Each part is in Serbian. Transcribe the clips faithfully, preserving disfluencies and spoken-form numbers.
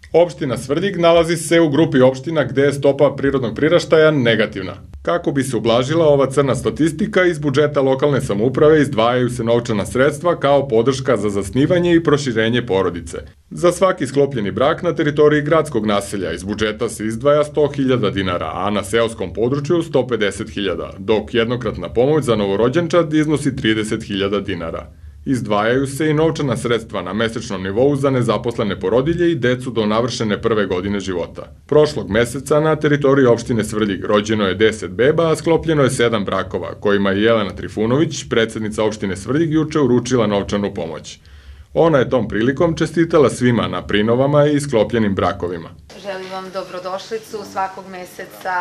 Opština Svrljig nalazi se u grupi opština gde je stopa prirodnog priraštaja negativna. Kako bi se ublažila ova crna statistika, iz budžeta lokalne samouprave izdvajaju se novčana sredstva kao podrška za zasnivanje i proširenje porodice. Za svaki sklopljeni brak na teritoriji gradskog naselja iz budžeta se izdvaja sto hiljada dinara, a na seoskom području sto pedeset hiljada, dok jednokratna pomoć za novorođenčad iznosi trideset hiljada dinara. Izdvajaju se i novčana sredstva na mesečnom nivou za nezaposlene porodilje i decu do navršene prve godine života. Prošlog meseca na teritoriji opštine Svrljig rođeno je deset beba, a sklopljeno je sedam brakova, kojima je Jelena Trifunović, predsednica opštine Svrljig, juče uručila novčanu pomoć. Ona je tom prilikom čestitala svima na prinovama i sklopljenim brakovima. Želim vam dobrodošlicu. Svakog meseca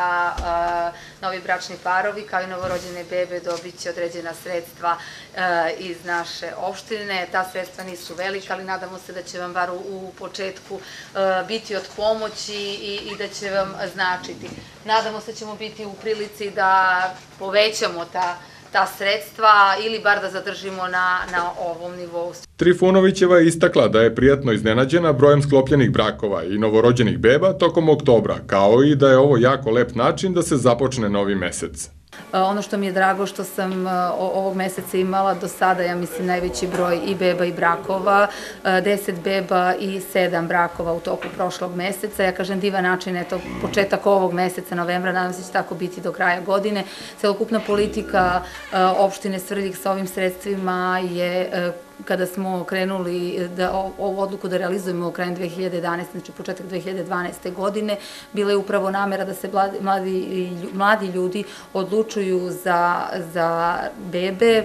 novi bračni parovi kao i novorođene bebe dobit će određena sredstva iz naše opštine. Ta sredstva nisu velika, ali nadamo se da će vam bar u početku biti od pomoći i da će vam značiti. Nadamo se da ćemo biti u prilici da povećamo ta ta sredstva ili bar da zadržimo na, na ovom nivou. Trifunovićeva je istakla da je prijatno iznenađena brojem sklopljenih brakova i novorođenih beba tokom oktobra, kao i da je ovo jako lep način da se započne novi mesec. Ono što mi je drago što sam ovog meseca imala do sada, ja mislim, najveći broj i beba i brakova, deset beba i sedam brakova u toku prošlog meseca. Ja kažem divan način, eto, početak ovog meseca, novembra, nadam se da će tako biti do kraja godine. Celokupna politika opštine Svrljig sa ovim sredstvima je, kada smo krenuli da ovu odluku da realizujemo krajem dve hiljade jedanaeste. znači početak dve hiljade dvanaeste. godine, bila je upravo namera da se mladi, mladi ljudi odlučuju za, za bebe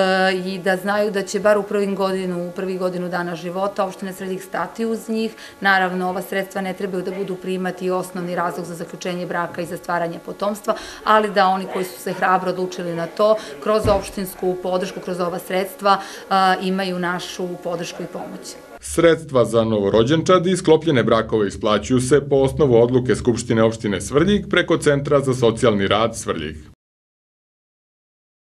i da znaju da će bar u prvim godinu, u prvih godinu dana života opština Svrljig stati uz njih. Naravno, ova sredstva ne trebaju da budu primati osnovni razlog za zaključenje braka i za stvaranje potomstva, ali da oni koji su se hrabro odlučili na to, kroz opštinsku podršku, kroz ova sredstva, imaju imaju našu podršku i pomoć. Sredstva za novorođenčad i sklopljene brakove isplaćuju se po osnovu odluke Skupštine opštine Svrljig preko Centra za socijalni rad Svrljig.